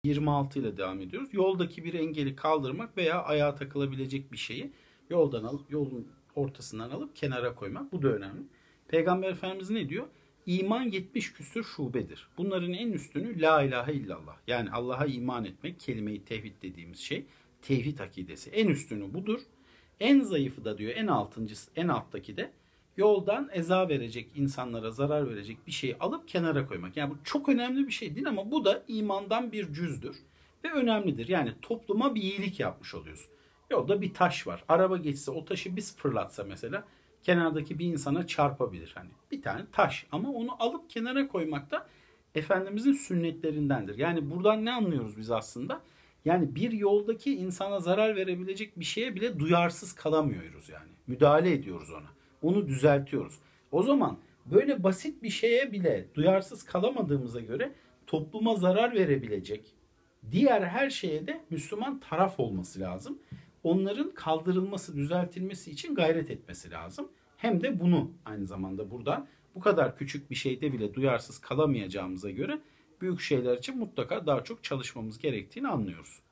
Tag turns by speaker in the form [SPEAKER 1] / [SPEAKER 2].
[SPEAKER 1] 26 ile devam ediyoruz. Yoldaki bir engeli kaldırmak veya ayağa takılabilecek bir şeyi yolun ortasından alıp kenara koymak. Bu da önemli. Peygamber Efendimiz ne diyor? İman 70 küsür şubedir. Bunların en üstünü la ilahe illallah. Yani Allah'a iman etmek, kelime-i tevhid dediğimiz şey, tevhid akidesi. En üstünü budur. En zayıfı da diyor, en alttaki de yoldan eza verecek, insanlara zarar verecek bir şeyi alıp kenara koymak. Yani bu çok önemli bir şey değil ama bu da imandan bir cüzdür ve önemlidir. Yani topluma bir iyilik yapmış oluyorsun. Yolda bir taş var. Araba geçse o taşı biz fırlatsa mesela kenardaki bir insana çarpabilir. Hani bir tane taş ama onu alıp kenara koymak da Efendimizin sünnetlerindendir. Yani buradan ne anlıyoruz biz aslında? Yani bir yoldaki insana zarar verebilecek bir şeye bile duyarsız kalamıyoruz yani. Müdahale ediyoruz ona. Onu düzeltiyoruz. O zaman böyle basit bir şeye bile duyarsız kalamadığımıza göre topluma zarar verebilecek diğer her şeye de Müslüman taraf olması lazım. Onların kaldırılması, düzeltilmesi için gayret etmesi lazım. Hem de bunu aynı zamanda burada bu kadar küçük bir şeyde bile duyarsız kalamayacağımıza göre büyük şeyler için mutlaka daha çok çalışmamız gerektiğini anlıyoruz.